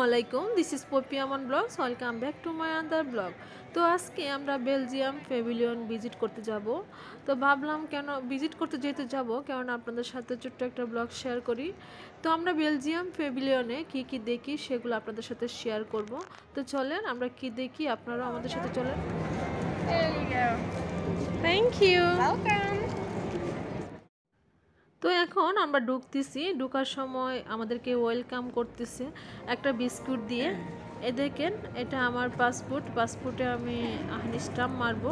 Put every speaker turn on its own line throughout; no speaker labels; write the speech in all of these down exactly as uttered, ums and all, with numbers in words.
আসসালামাইকুম, this is Poppy Aman blogs. Welcome back to my other blog. তো আজকে আমরা বেলজিয়াম প্যাভিলিয়ন ভিজিট করতে যাব। তো ভাবলাম কেন ভিজিট করতে যেতে যাব, কেননা আপনাদের সাথে ছোট্ট একটা ব্লগ শেয়ার করি। তো আমরা বেলজিয়াম প্যাভিলিয়নে কি কি দেখি সেগুলো আপনাদের সাথে শেয়ার করব। তো চলেন আমরা কি দেখি, আপনারাও আমাদের সাথে চলেন।
There you go.
Thank you.
Welcome.
তো এখন আমরা ঢুকতেছি, ঢুকার সময় আমাদেরকে ওয়েলকাম করতেছে একটা বিস্কুট দিয়ে। এ দেখেন, এটা আমার পাসপোর্ট। পাসপোর্টে আমি আহনি স্টাম্প মারব।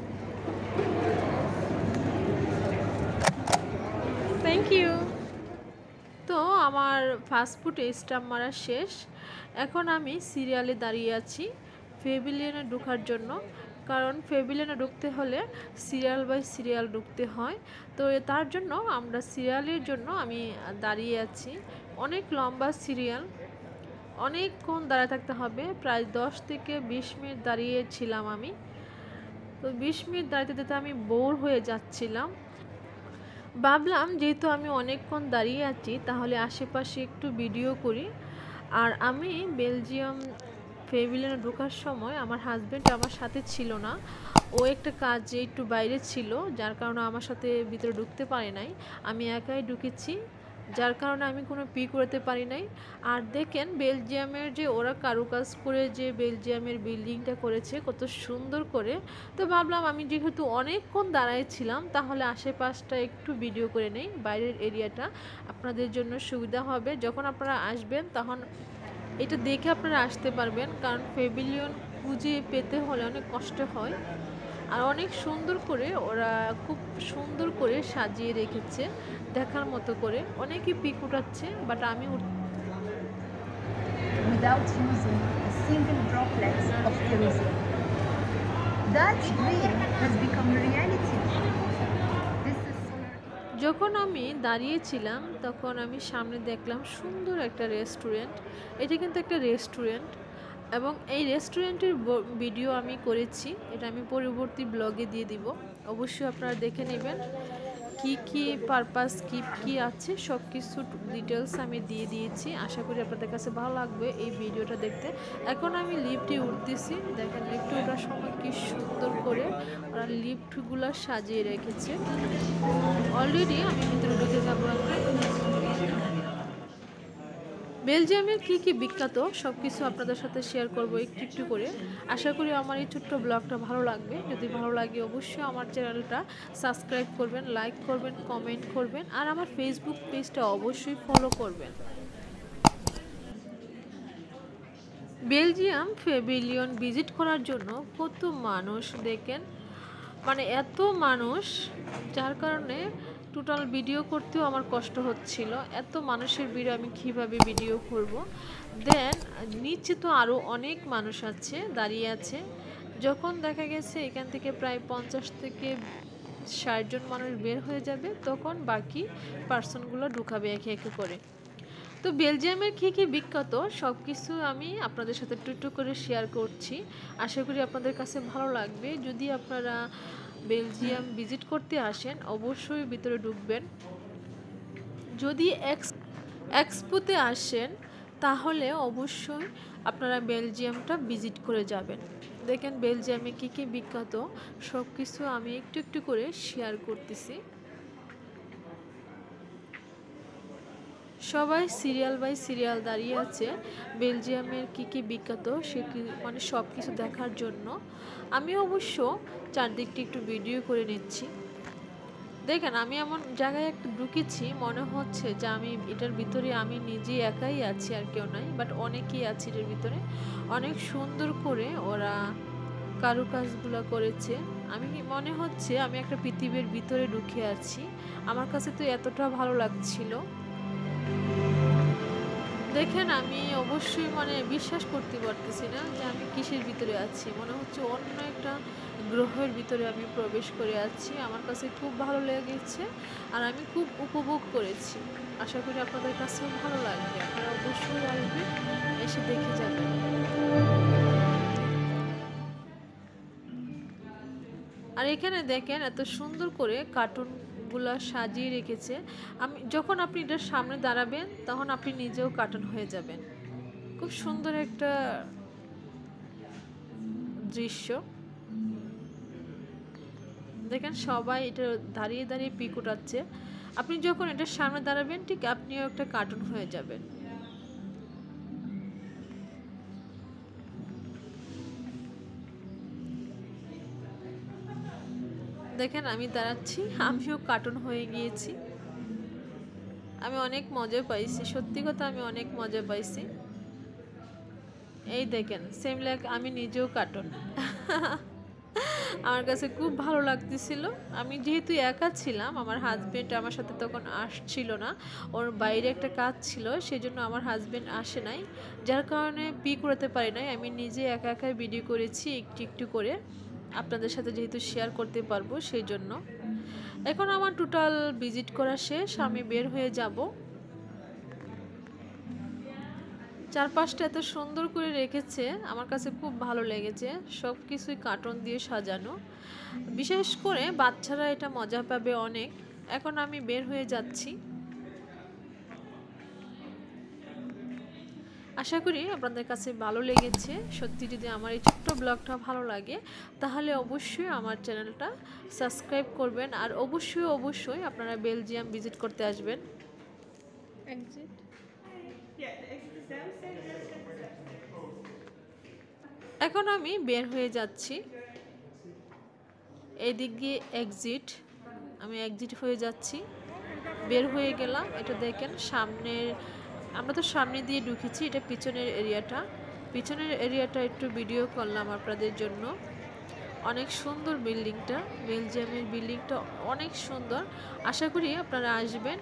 Thank you. তো আমার পাসপোর্টে স্টাম্প মারা শেষ। এখন আমি সিরিয়ালে দাঁড়িয়ে আছি প্যাভিলিয়নে ঢোকার জন্য, কারণ প্যাভিলিয়নে ঢুকতে হলে সিরিয়াল বাই সিরিয়াল ঢুকতে হয়। তো তার জন্য আমরা সিরিয়ালের জন্য আমি দাঁড়িয়ে আছি। অনেক লম্বা সিরিয়াল, অনেকক্ষণ দাঁড়িয়ে থাকতে হবে, প্রায় দশ থেকে বিশ মিনিট দাঁড়িয়েছিলাম আমি। তো বিশ মিনিট দাঁড়িয়ে দিতে আমি বোর হয়ে যাচ্ছিলাম। ভাবলাম যেহেতু আমি অনেকক্ষণ দাঁড়িয়ে আছি, তাহলে আশেপাশে একটু ভিডিও করি। আর আমি বেলজিয়াম প্যাভিলিয়নে ঢোকার সময় আমার হাজব্যান্ড আমার সাথে ছিল না, ও একটা কাজে একটু বাইরে ছিল, যার কারণে আমার সাথে ভিতরে ঢুকতে পারে নাই। আমি একাই ঢুকেছি, যার কারণে আমি কোনো পি করতে পারি নাই। আর দেখেন বেলজিয়ামের যে ওরা কারুকাজ করে যে বেলজিয়ামের বিল্ডিংটা করেছে কত সুন্দর করে। তো ভাবলাম আমি যেহেতু অনেকক্ষণ দাঁড়াইছিলাম, তাহলে আশেপাশটা একটু ভিডিও করে নেই, বাইরের এরিয়াটা আপনাদের জন্য সুবিধা হবে। যখন আপনারা আসবেন তখন এটা দেখে আপনারা আসতে পারবেন, কারণ প্যাভিলিয়ন খুঁজে পেতে হলে অনেক কষ্ট হয়। আর অনেক সুন্দর করে ওরা খুব সুন্দর করে সাজিয়ে রেখেছে দেখার মতো করে। অনেকেই পিক উঠাচ্ছে, বাট আমি
Without using a single droplet of kerosene. That dream has become reality. This is solar.
যখন আমি দাঁড়িয়েছিলাম তখন আমি সামনে দেখলাম সুন্দর একটা রেস্টুরেন্ট। এটা কিন্তু একটা রেস্টুরেন্ট, এবং এই রেস্টুরেন্টের ভিডিও আমি করেছি, এটা আমি পরবর্তী ব্লগে দিয়ে দিব। অবশ্যই আপনারা দেখে নেবেন কি কি পারপাস কি কি আছে, সব কিছু ডিটেলস আমি দিয়ে দিয়েছি। আশা করি আপনাদের কাছে ভালো লাগবে এই ভিডিওটা দেখতে। এখন আমি লিফটে উঠতেছি, দেখেন লিফটে ওঠার সময় কি সুন্দর করে ওরা লিফটগুলো সাজিয়ে রেখেছে। অলরেডি আমি ভিতরে ঢুকে যাবো। বেলজিয়ামের কি কি বিখ্যাত সব কিছু আপনাদের সাথে শেয়ার করব একটু একটু করে। আশা করি আমার এই ছোট্ট ব্লগটা ভালো লাগবে। যদি ভালো লাগে অবশ্যই আমার চ্যানেলটা সাবস্ক্রাইব করবেন, লাইক করবেন, কমেন্ট করবেন, আর আমার ফেসবুক পেজটা অবশ্যই ফলো করবেন। বেলজিয়াম প্যাভিলিয়ন ভিজিট করার জন্য কত মানুষ দেখেন, মানে এত মানুষ, যার কারণে টোটাল ভিডিও করতেও আমার কষ্ট হচ্ছিল। এত মানুষের ভিড়ে আমি কীভাবে ভিডিও করব। দেন নিচে তো আরও অনেক মানুষ আছে, দাঁড়িয়ে আছে। যখন দেখা গেছে এখান থেকে প্রায় পঞ্চাশ থেকে ষাট জন মানুষ বের হয়ে যাবে, তখন বাকি পার্সনগুলো ঢুকাবে একে একে করে। তো বেলজিয়ামের কী কী বিখ্যাত সব কিছু আমি আপনাদের সাথে একটু একটু করে শেয়ার করছি। আশা করি আপনাদের কাছে ভালো লাগবে। যদি আপনারা বেলজিয়াম ভিজিট করতে আসেন অবশ্যই ভিতরে ঢুকবেন। যদি এক্স এক্সপোতে আসেন তাহলে অবশ্যই আপনারা বেলজিয়ামটা ভিজিট করে যাবেন। দেখেন বেলজিয়ামে কী কী বিখ্যাত সব কিছু আমি একটু একটু করে শেয়ার করতেছি। সবাই সিরিয়াল বাই সিরিয়াল দাঁড়িয়ে আছে বেলজিয়ামের কী কী বিখ্যাত সে মানে সব কিছু দেখার জন্য। আমি অবশ্য চারদিকটি একটু ভিডিও করে নিচ্ছি। দেখেন আমি এমন জায়গায় একটু ঢুকেছি, মনে হচ্ছে যে আমি এটার ভিতরে আমি নিজে একাই আছি আর কেউ নাই, বাট অনেকেই আছে এটার ভিতরে। অনেক সুন্দর করে ওরা কারুকাজগুলো করেছে। আমি মনে হচ্ছে আমি একটা পৃথিবীর ভিতরে ঢুকে আছি। আমার কাছে তো এতটা ভালো লাগছিল। দেখেন আমি অবশ্যই মানে বিশ্বাস করতে পারতেছি না যে আমি কিসের ভিতরে আছি। মনে হচ্ছে অন্য একটা গ্রহের ভিতরে আমি প্রবেশ করে আছি। আমার কাছে খুব ভালো লেগেছে আর আমি খুব উপভোগ করেছি। আশা করি আপনাদের কাছেও ভালো লাগবে। আপনারা অবশ্যই আসবেন, এসে দেখে যাবেন। আর এখানে দেখেন এত সুন্দর করে কার্টুনগুলো সাজিয়ে রেখেছে। আমি যখন আপনি এটার সামনে দাঁড়াবেন তখন আপনি নিজেও কার্টুন হয়ে যাবেন। খুব সুন্দর একটা দৃশ্য। দেখেন সবাই এটা দাঁড়িয়ে দাঁড়িয়ে পিক উঠাচ্ছে। আপনি যখন এটার সামনে দাঁড়াবেন ঠিক আপনিও একটা কার্টুন হয়ে যাবেন। দেখেন আমি দাঁড়াচ্ছি, আমিও কার্টুন হয়ে গিয়েছি। আমি অনেক মজা পাইছি, সত্যি কথা আমি অনেক মজা পাইছি। এই দেখেন সেম লাইক আমি নিজেও কার্টুন। আমার কাছে খুব ভালো লাগতেছিল। আমি যেহেতু একা ছিলাম, আমার হাজবেন্ড আমার সাথে তখন আসছিল না, ওর বাইরে একটা কাজ ছিল, সেজন্য আমার হাজবেন্ড আসে নাই, যার কারণে পিক করতে পারি নাই। আমি নিজে একা একা ভিডিও করেছি একটু একটু করে, আপনাদের সাথে যেহেতু শেয়ার করতে পারবো সেই জন্য। এখন আমার টোটাল ভিজিট করা শেষ, আমি বের হয়ে যাব। চারপাশটা এত সুন্দর করে রেখেছে, আমার কাছে খুব ভালো লেগেছে। সব কিছুই কার্টুন দিয়ে সাজানো, বিশেষ করে বাচ্চারা এটা মজা পাবে অনেক। এখন আমি বের হয়ে যাচ্ছি। আশা করি আপনাদের কাছে ভালো লেগেছে। সত্যি যদি আমার এই ছোট্ট ব্লগটা ভালো লাগে তাহলে অবশ্যই আমার চ্যানেলটা সাবস্ক্রাইব করবেন, আর অবশ্যই অবশ্যই আপনারা বেলজিয়াম ভিজিট করতে আসবেন। এক্সিট। এখন আমি বের হয়ে যাচ্ছি, এই দিক দিয়ে এক্সিট। আমি এক্সিট হয়ে যাচ্ছি, বের হয়ে গেলাম। এটা দেখেন সামনের, আমরা তো সামনে দিয়ে ঢুকেছি, এটা পিছনের এরিয়াটা। পিছনের এরিয়াটা একটু ভিডিও করলাম আপনাদের জন্য। অনেক সুন্দর বিল্ডিংটা, বেলজিয়ামের বিল্ডিংটা অনেক সুন্দর। আশা করি আপনারা আসবেন।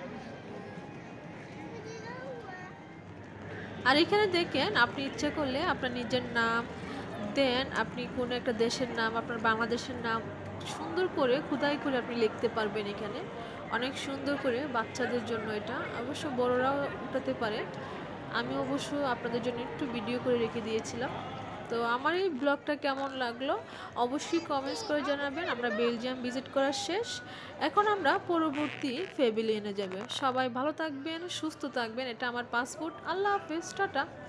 আর এখানে দেখেন আপনি ইচ্ছা করলে আপনার নিজের নাম দেন, আপনি কোনো একটা দেশের নাম, আপনার বাংলাদেশের নাম সুন্দর করে খোদাই করে আপনি লিখতে পারবেন। এখানে অনেক সুন্দর করে বাচ্চাদের জন্য, এটা অবশ্য বড়রাও উঠাতে পারে। আমি অবশ্য আপনাদের জন্য একটু ভিডিও করে রেখে দিয়েছিলাম। তো আমার এই ব্লগটা কেমন লাগলো অবশ্যই কমেন্টস করে জানাবেন। আমরা বেলজিয়াম ভিজিট করা শেষ, এখন আমরা পরবর্তী প্যাভিলিয়নে যাব। সবাই ভালো থাকবেন, সুস্থ থাকবেন। এটা আমার পাসপোর্ট। আল্লাহ হাফেজ, টাটা।